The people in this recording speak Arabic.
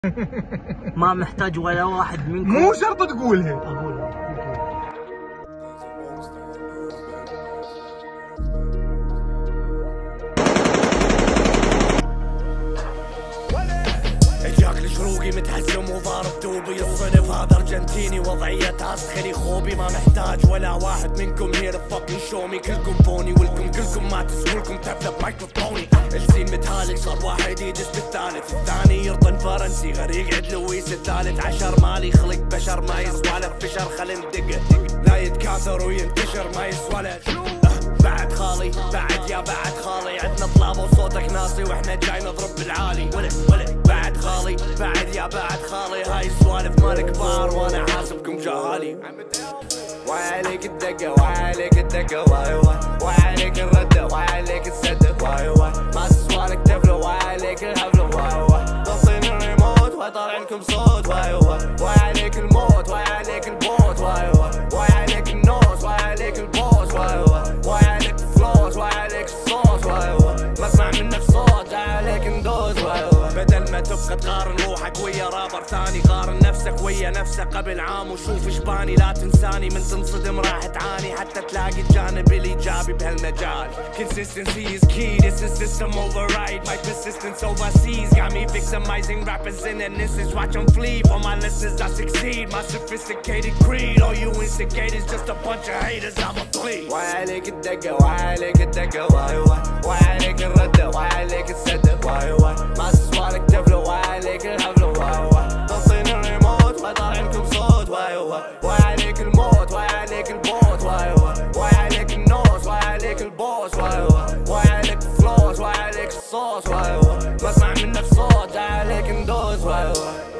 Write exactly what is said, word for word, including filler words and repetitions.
ما محتاج ولا واحد منكم. مو شرط تقولها. اقولها. جاك الشروقي متهزم وضارب دوبي، الصنف هذا ارجنتيني وضعية عسكري خوبي، ما محتاج ولا واحد منكم هير فاكين شومي، كلكم بوني ولكم كلكم ما تسولكم تبدا بمايكروفوني، الزين متهالك صار واحد يدس بالثالث، الثاني يرطن فرنسي غريق عد لويس الثالث عشر، مالي خلق بشر ما يسوالف فشر خل ندقه لا يتكاثر وينتشر ما يسوالف بعد خالي بعد يا بعد خالي، عدنا طلابه وصوتك ناصي واحنا جاي نضرب بالعالي، ولد ولد بعد خالي بعد يا بعد خالي، هاي السوالف مال كبار وانا حاسبكم جهالي. وعليك الدقه وعليك الدقه واي واي، وعليك الرده وعليك السده واي واي، ما سوالك تفله وعليك الهبله واي واي، ضبطين الريموت وطالعينكم صوت واي واي، وعليك الموت وعليك البوت واي واي، وعليك النوت وعليك البوت واي واي، وعليك فلوس وعليك الصوت واي واي، ما اسمع منك صوت عليك ندوز واي واي، بدل ما تبقى تقارن روحك ويا رابر ثاني، قارن نفسك ويا نفسك قبل عام وشوف اشباني، لا تنساني من تنصدم راح تعاني حتى تلاقي الجانب الايجابي بهالمجال. Consistency is key, this is system override, my persistence overseas got me victimizing rappers in an instance, watch them flee, for my listeners I succeed, my sophisticated creed, all you instigators just a bunch of haters I'ma bleed. وعليك الدقة وعليك الدقة واي واي، وعليك الردة وعليك السدة واي واي، ما سوالك تفله وعليك الهبلة واي واي، ضبطين الريموت وطالعينكم صوت واي واي، وعليك الموت وعليك البوت واي واي، وعليك النوت وعليك البوس واي واي، وعليك فلوس وعليك الصوص واي واي، ما اسمع منك صوت عليك ندوز واي واي.